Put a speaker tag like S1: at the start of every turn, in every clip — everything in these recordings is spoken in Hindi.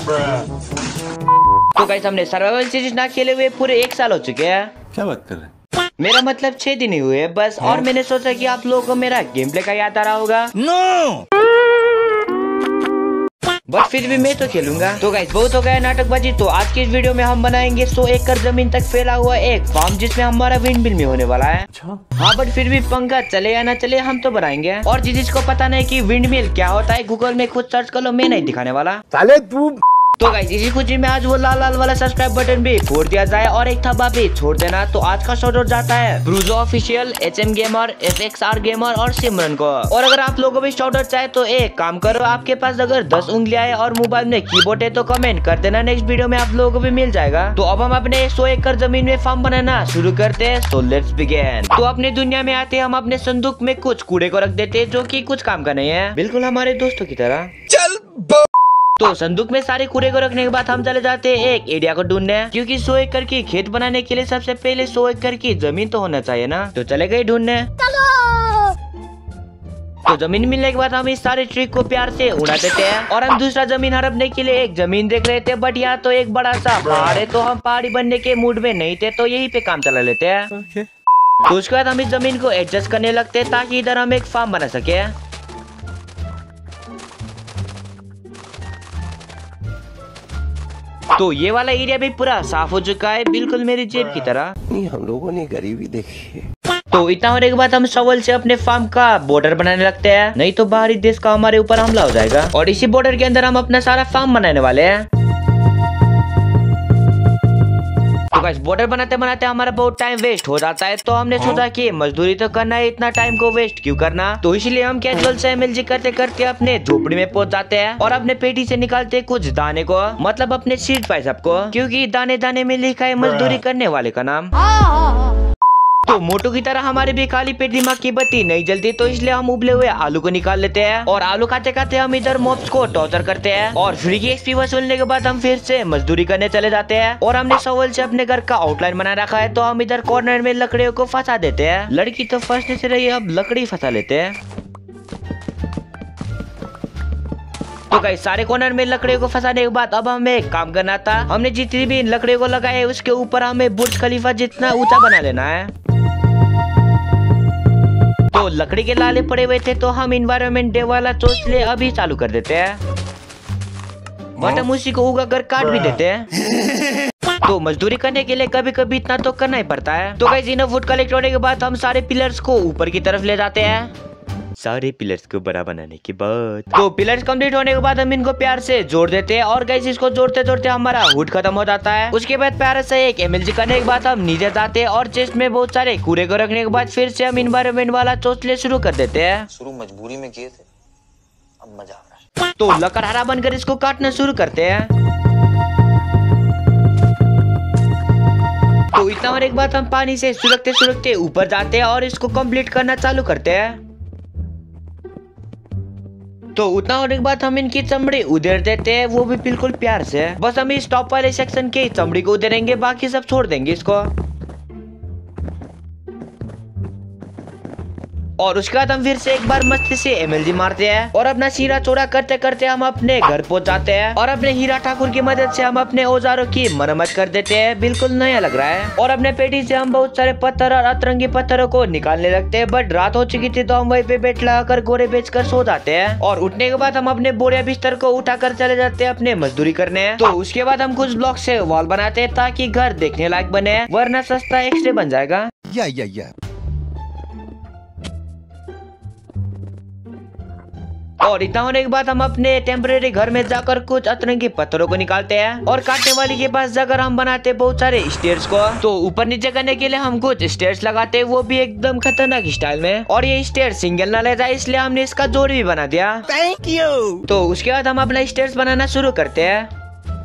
S1: तो गाइस हमने सर्वाइवल सीरीज ना खेले हुए पूरे 1 साल हो चुके हैं।
S2: क्या बात कर रहे हैं?
S1: मेरा मतलब 6 दिन ही हुए हैं बस। और मैंने सोचा कि आप लोगों को मेरा गेम प्ले का याद आ रहा होगा।
S3: नो
S1: बट फिर भी मैं तो खेलूंगा। तो गाइस बहुत हो गया नाटकबाजी। तो आज की इस वीडियो में हम बनाएंगे 100 एकड़ जमीन तक फैला हुआ एक फार्म जिसमें हमारा विंड मिल में होने वाला है। हाँ बट फिर भी पंखा चले या ना चले हम तो बनाएंगे। और जिसको पता नहीं कि विंड मिल क्या होता है गूगल में खुद सर्च कर लो, मैं नहीं दिखाने वाला।
S3: साले तू
S1: तो गाइस इसी खुशी में आज वो लाल लाल वाला सब्सक्राइब बटन भी फोड़ दिया जाए और एक थप्पा भी छोड़ देना। तो आज का शॉट आउट जाता है Brujo official, HM gamer, FXR gamer और सिमरन को। और अगर आप लोगों भी शॉट आउट चाहे तो एक काम करो, आपके पास अगर 10 उंगलियां है और मोबाइल में कीबोर्ड है तो कमेंट कर देना, नेक्स्ट वीडियो में आप लोगों को भी मिल जाएगा। तो अब हम अपने 100 एकड़ जमीन में फार्म बनाना शुरू करते हैं। So let's begin. तो अपनी दुनिया में आते हम अपने संदूक में कुछ कूड़े को रख देते हैं जो कि कुछ काम का नहीं है, बिल्कुल हमारे दोस्तों की तरह।
S3: चल
S1: तो संदूक में सारे कूड़े को रखने के बाद हम चले जाते हैं एक एरिया को ढूंढने, क्योंकि 100 एकड़ की खेत बनाने के लिए सबसे पहले 100 एकड़ की जमीन तो होना चाहिए ना। तो चले गए ढूंढने। तो जमीन मिलने के बाद हम इस सारे ट्री को प्यार से उड़ा देते हैं और हम दूसरा जमीन हड़पने के लिए एक जमीन देख रहे थे। बट यहाँ तो एक बड़ा सा पहाड़ है तो हम पहाड़ी बनने के मूड में नहीं थे, तो यही पे काम चला लेते हैं। तो उसके बाद हम इस जमीन को एडजस्ट करने लगते हैं ताकि इधर हम एक फार्म बना सके। तो ये वाला एरिया भी पूरा साफ हो चुका है, बिल्कुल मेरी जेब की तरह।
S3: नहीं, हम लोगों ने गरीबी देखी है।
S1: तो इतना होने के बाद हम शॉवल से अपने फार्म का बॉर्डर बनाने लगते हैं, नहीं तो बाहरी देश का हमारे ऊपर हमला हो जाएगा। और इसी बॉर्डर के अंदर हम अपना सारा फार्म बनाने वाले हैं। तो गाइस बॉर्डर बनाते बनाते हमारा बहुत टाइम वेस्ट हो जाता है, तो हमने सोचा कि मजदूरी तो करना है, इतना टाइम को वेस्ट क्यों करना। तो इसलिए हम कैजुअल से MLG करते करते अपने झोपड़ी में पहुंच जाते हैं और अपने पेटी से निकालते कुछ दाने को, मतलब अपने सीड पैसा को, क्योंकि दाने दाने में लिखा है मजदूरी करने वाले का नाम। तो मोटू की तरह हमारे भी खाली पेट दिमाग की बत्ती नहीं जलती, तो इसलिए हम उबले हुए आलू को निकाल लेते हैं और आलू खाते खाते हम इधर मॉब्स को टॉर्चर करते हैं। और फ्री की XP वसूलने के बाद हम फिर से मजदूरी करने चले जाते हैं। और हमने शॉवल से अपने घर का आउटलाइन बना रखा है, तो हम इधर कॉर्नर में लकड़ियों को फंसा देते हैं। लड़की तो फंसने से रही, अब लकड़ी फंसा लेते हैं। तो गाइस सारे कॉर्नर में लकड़ियों को फंसाने के बाद अब हमें एक काम करना था। हमने जितनी भी लकड़ियों को लगाए उसके ऊपर हमें बुर्ज खलीफा जितना ऊंचा बना लेना है। तो लकड़ी के लाले पड़े हुए थे तो हम इन्वायरमेंट डे वाला चोचले अभी चालू कर देते हैं, बट हम उसी को उगा कर काट भी देते हैं। तो मजदूरी करने के लिए कभी कभी इतना तो करना ही पड़ता है। तो गाइस इनफ वुड कलेक्ट होने के बाद हम सारे पिलर्स को ऊपर की तरफ ले जाते हैं, सारे पिलर्स को बड़ा बनाने के बाद। तो पिलर्स कंप्लीट होने के बाद हम इनको प्यार से जोड़ देते हैं और गाइस इसको जोड़ते जोड़ते हमारा वुड खत्म हो जाता है। उसके बाद प्यार से एक MLG करने के बाद हम नीचे जाते हैं और चेस्ट में बहुत सारे कूड़े को रखने के बाद फिर से हम इन्वायरमेंट वाला चोचले शुरू कर देते हैं।
S4: शुरू मजबूरी में किए थे, अब मजा आ रहा है।
S1: तो लकड़हारा बनकर इसको काटना शुरू करते हैं। तो इतना होने के बाद हम पानी से सुलगते सुलगते ऊपर जाते हैं और इसको कंप्लीट करना चालू करते हैं। तो उतना होने के बाद हम इनकी चमड़ी उधेड़ देते हैं, वो भी बिल्कुल प्यार से। बस हम इस टॉप वाले सेक्शन के चमड़ी को उधेड़ेंगे, बाकी सब छोड़ देंगे इसको। और उसके बाद हम फिर से एक बार मस्ती से MLG मारते हैं और अपना शीरा चौड़ा करते करते हम अपने घर पहुंच जाते हैं। और अपने हीरा ठाकुर की मदद से हम अपने औजारों की मरम्मत कर देते हैं, बिल्कुल नया लग रहा है। और अपने पेटी से हम बहुत सारे पत्थर और अतरंगी पत्थरों को निकालने लगते हैं। बट रात हो चुकी थी तो हम वहीं पे बेट लगाकर गोरे बेचकर सो जाते हैं। और उठने के बाद हम अपने बोरिया बिस्तर को उठाकर चले जाते हैं अपने मजदूरी करने। तो उसके बाद हम कुछ ब्लॉक से वॉल बनाते हैं ताकि घर देखने लायक बने, वरना सस्ता एक्सरे बन जाएगा।
S3: या
S1: और इतना होने के बाद हम अपने टेम्परेरी घर में जाकर कुछ अतरंगी पत्थरों को निकालते हैं और काटने वाली के पास जाकर हम बनाते हैं बहुत सारे स्टेयर्स को। तो ऊपर नीचे करने के लिए हम कुछ स्टेयर्स लगाते हैं, वो भी एकदम खतरनाक स्टाइल में। और ये स्टेयर सिंगल ना ले जाए इसलिए हमने इसका जोड़ भी बना दिया।
S3: Thank you.
S1: तो उसके बाद हम अपना स्टेयर्स बनाना शुरू करते हैं।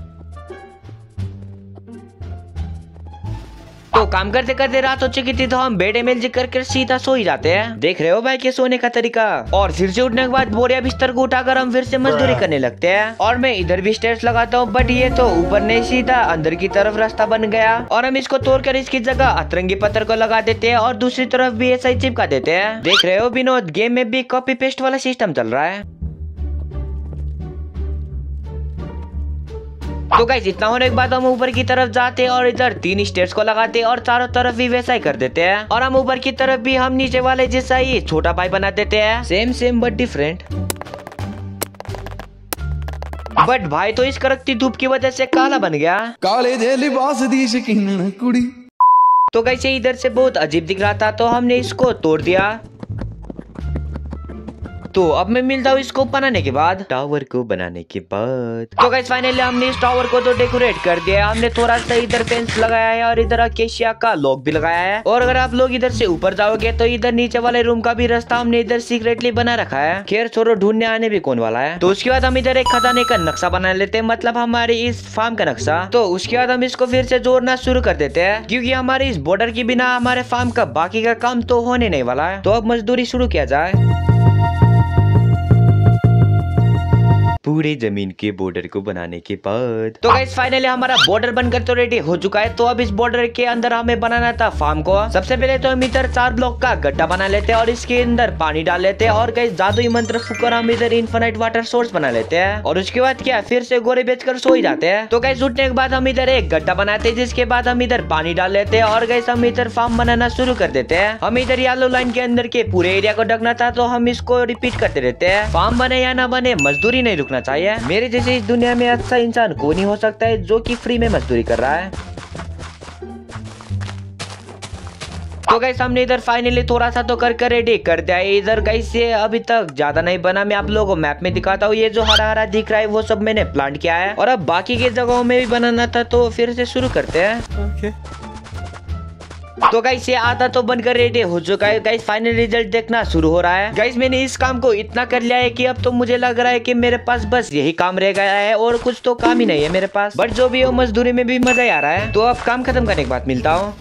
S1: तो काम करते करते रात हो चुकी थी तो हम बेड MLG करके सीधा सो ही जाते हैं। देख रहे हो भाई के सोने का तरीका। और फिर से उठने के बाद बोरिया बिस्तर को उठाकर हम फिर से मजदूरी करने लगते हैं। और मैं इधर भी स्टेयर्स लगाता हूँ, बट ये तो ऊपर नहीं सीधा अंदर की तरफ रास्ता बन गया। और हम इसको तोड़कर इसकी जगह अतरंगी पत्थर को लगा देते हैं और दूसरी तरफ भी ऐसा ही चिपका देते हैं। देख रहे हो विनोद, गेम में भी कॉपी पेस्ट वाला सिस्टम चल रहा है। तो गाइस इतना होने के बाद हम ऊपर की तरफ जाते हैं और इधर 3 स्टेयर्स को लगाते हैं और चारों तरफ भी वैसा ही कर देते हैं। और हम ऊपर की तरफ भी हम नीचे वाले जैसा ही छोटा भाई बना देते हैं, सेम बट डिफरेंट। बट भाई तो इस कड़कती धूप की वजह से काला बन गया।
S2: काले दे लिबास दी शकीन कुड़ी।
S1: तो कैसे इधर से बहुत अजीब दिख रहा था तो हमने इसको तोड़ दिया। तो अब मैं मिलता हूँ इसको बनाने के बाद, टावर को बनाने के बाद। तो गाइस फाइनली हमने इस टावर को तो डेकोरेट कर दिया। हमने थोड़ा सा इधर फेंस लगाया है और इधर अकेशिया का लॉक भी लगाया है। और अगर आप लोग इधर से ऊपर जाओगे तो इधर नीचे वाले रूम का भी रास्ता हमने इधर सीक्रेटली बना रखा है। खैर छोड़ो, ढूंढने आने भी कौन वाला है। तो उसके बाद हम इधर एक खजाने का नक्शा बना लेते हैं, मतलब हमारे इस फार्म का नक्शा। तो उसके बाद हम इसको फिर से जोड़ना शुरू कर देते हैं, क्योंकि हमारे इस बॉर्डर के बिना हमारे फार्म का बाकी का काम तो होने नहीं वाला है। तो अब मजदूरी शुरू किया जाए। पूरे जमीन के बॉर्डर को बनाने के बाद तो गाइस फाइनली हमारा बॉर्डर बनकर तो रेडी हो चुका है। तो अब इस बॉर्डर के अंदर हमें बनाना था फार्म को। सबसे पहले तो हम इधर 4 ब्लॉक का गड्ढा बना लेते हैं और इसके अंदर पानी डाल लेते हैं और गाइस जादुई मंत्र फूककर हम इधर इनफिनिट वाटर सोर्स बना लेते हैं। और उसके बाद क्या फिर से गोरे बेचकर सो ही जाते हैं। तो गाइस उठने के बाद हम इधर एक गड्ढा बनाते हैं, जिसके बाद हम इधर पानी डाल लेते हैं और गाइस हम इधर फार्म बनाना शुरू कर देते हैं। हम इधर येलो लाइन के अंदर के पूरे एरिया को ढकना था, तो हम इसको रिपीट करते रहते हैं। फार्म बने या ना बने, मजदूरी नहीं रुकना चाहिए। मेरे जैसे इस दुनिया में अच्छा इंसान कोई नहीं हो सकता है जो कि फ्री में मजदूरी कर रहा है। तो गाइस हमने इधर फाइनली थोड़ा सा तो कर रेडी कर दिया है। इधर गाइस ये अभी तक ज्यादा नहीं बना, मैं आप लोगों को मैप में दिखाता हूँ। ये जो हरा हरा दिख रहा है वो सब मैंने प्लांट किया है और अब बाकी के जगहों में भी बनाना था, तो फिर से शुरू करते हैं। तो गाइस ये आधा तो बनकर रेडी हो चुका है। गाइस फाइनल रिजल्ट देखना शुरू हो रहा है। गाइस मैंने इस काम को इतना कर लिया है कि अब तो मुझे लग रहा है कि मेरे पास बस यही काम रह गया है और कुछ तो काम ही नहीं है मेरे पास। बट जो भी हो, मजदूरी में भी मजा ही आ रहा है। तो अब काम खत्म करने के बाद मिलता हूँ।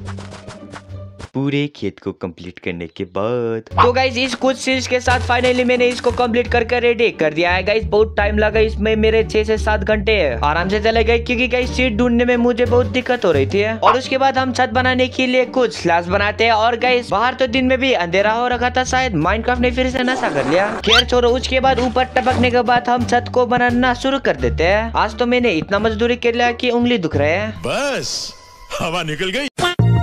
S1: पूरे खेत को कंप्लीट करने के बाद तो गाइस इस कुछ चीज के साथ फाइनली मैंने इसको कंप्लीट करके रेडी कर दिया है। गाइस बहुत टाइम लगा इसमें, मेरे 6 से 7 घंटे आराम से चले गए, क्योंकि गाइस सीट ढूंढने में मुझे बहुत दिक्कत हो रही थी। और उसके बाद हम छत बनाने के लिए कुछ स्लैब्स बनाते हैं। और गाइस बाहर तो दिन में भी अंधेरा हो रखा था, शायद माइनक्राफ्ट ने फिर से नशा कर लिया। खैर छोड़ो, उसके बाद ऊपर टपकने के बाद हम छत को बनाना शुरू कर देते हैं। आज तो मैंने इतना मजदूरी कर लिया कि उंगली दुख रहे हैं।
S5: बस हवा निकल गई।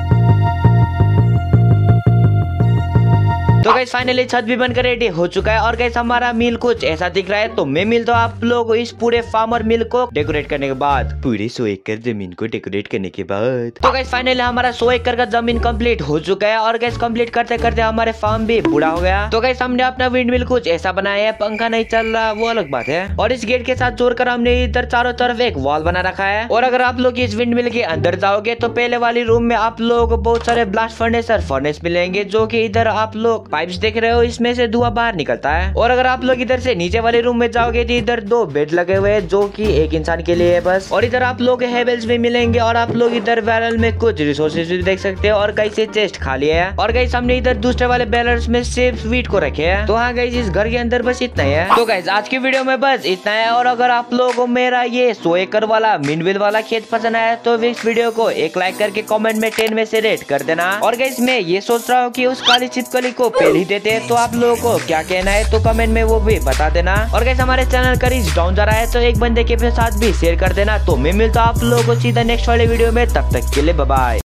S1: तो गाइस फाइनली छत भी बनकर रेडी हो चुका है और गाइस हमारा मिल कुछ ऐसा दिख रहा है। तो मैं मिलता हूँ आप लोग इस पूरे फार्मर मिल को डेकोरेट करने के बाद, पूरे 100 एकड़ जमीन को डेकोरेट करने के बाद। तो गाइस फाइनली हमारा 100 एकड़ का जमीन कंप्लीट हो चुका है और गाइस कंप्लीट करते करते हमारे फार्म भी बूढ़ा हो गया। तो गाइस हमने अपना विंड मिल कुछ ऐसा बनाया है, पंखा नहीं चल रहा वो अलग बात है। और इस गेट के साथ जोड़कर हमने इधर चारों तरफ एक वॉल बना रखा है। और अगर आप लोग इस विंड मिल के अंदर जाओगे तो पहले वाली रूम में आप लोग बहुत सारे ब्लास्ट फर्नेस मिलेंगे, जो की इधर आप लोग पाइप्स देख रहे हो, इसमें से धुआं बाहर निकलता है। और अगर आप लोग इधर से नीचे वाले रूम में जाओगे तो इधर 2 बेड लगे हुए हैं, जो कि एक इंसान के लिए है बस। और इधर आप लोग हेवल्स भी मिलेंगे और आप लोग इधर बैरल में कुछ रिसोर्सेज भी देख सकते हैं। और कैसे चेस्ट खाली है। और गाइस हमने इधर दूसरे वाले बैरल्स में सिर्फ वीट को रखे हैं। तो हाँ गाइस इस घर के अंदर बस इतना ही है। तो गाइस आज की वीडियो में बस इतना है। और अगर आप लोगों को मेरा ये 100 एकड़ वाला मिनविल वाला खेत पसंद आया तो इस वीडियो को एक लाइक करके कमेंट में 10 में से रेट कर देना। और गाइस मैं ये सोच रहा हूँ कि उस काली छिपकली को पहले ही देते हैं, तो आप लोगों को क्या कहना है तो कमेंट में वो भी बता देना। और गाइस हमारे चैनल का रीच डाउन जा रहा है, तो एक बंदे के साथ भी शेयर कर देना। तो मैं मिलता हूँ आप लोगों को सीधा नेक्स्ट वाले वीडियो में, तब तक के लिए बाय बाय।